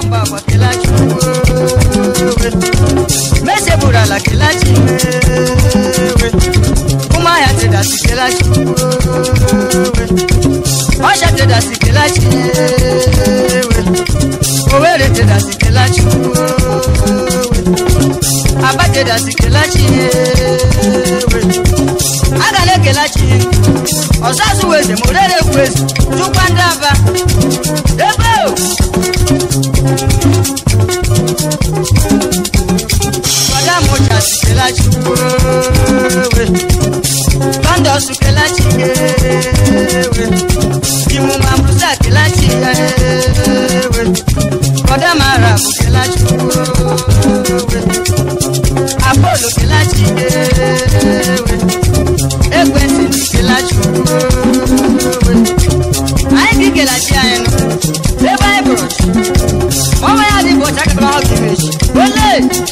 bomba kwa kelachi mese burala kelachi kuma ya teda sikelachi osha teda sikelachi owere teda sikelachi aba teda sikelachi agale kelachi osasu weze morere kwezi tukwandaba ebo madamo cha sikelachi kando sikelachi imu mamruza kelachi koda mara kelachi apolo kelachi ekwesi kelachi ai kelachi ayeno the bible mama ya di bocha ka ba kimeshi ole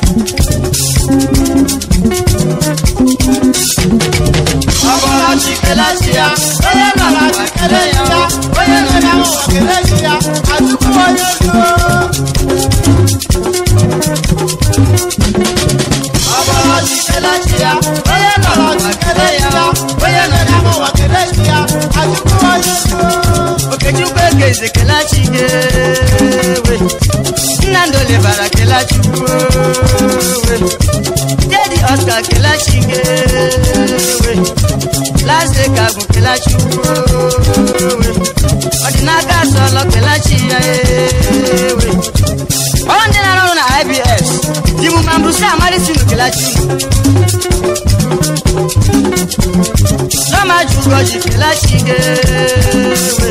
abala kelachi ya ole na kelachi ya ole na kelachi ya atuku oyo abala kelachi ya ole na kelachi ya ole na kelachi ya atuku oyo okechukwe keze kelachi we nando le bara kelachi we dedi oscar kelachi we lase kagu kelachi we odinaka solo kelachi we ondina na IBS dimu mambusa mari sinu kelachi Sama jugo kelachi we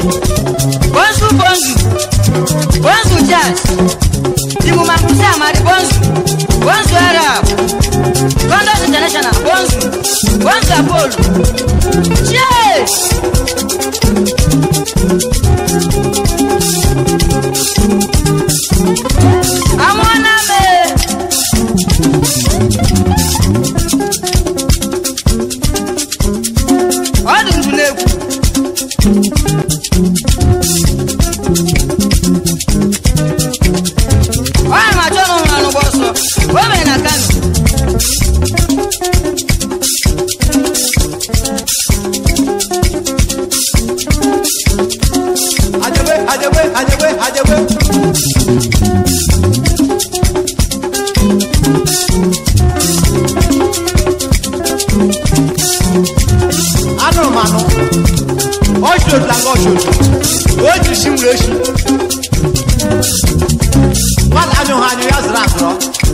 bonzu jazz dimu mambusa mari bonzu arab Condos International bonzu Apollo yes amona me odun buleku ma jono na no boso o me na kan ajewe ano mano ojo langojo oji simulation wala anyo hanyo ya zrakro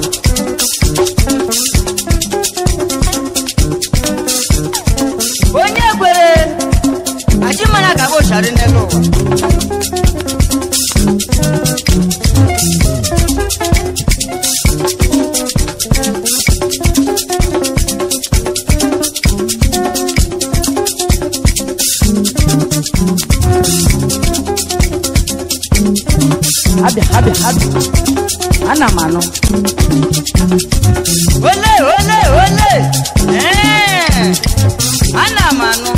onye kwere ajimana ka bo shari nego Habi ana mano ole ana mano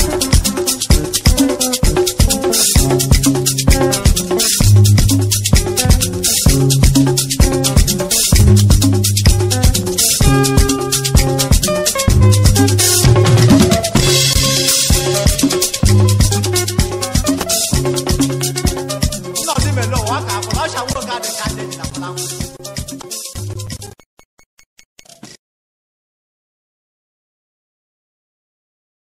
no dime lo waka ko la shawo ga de ka de na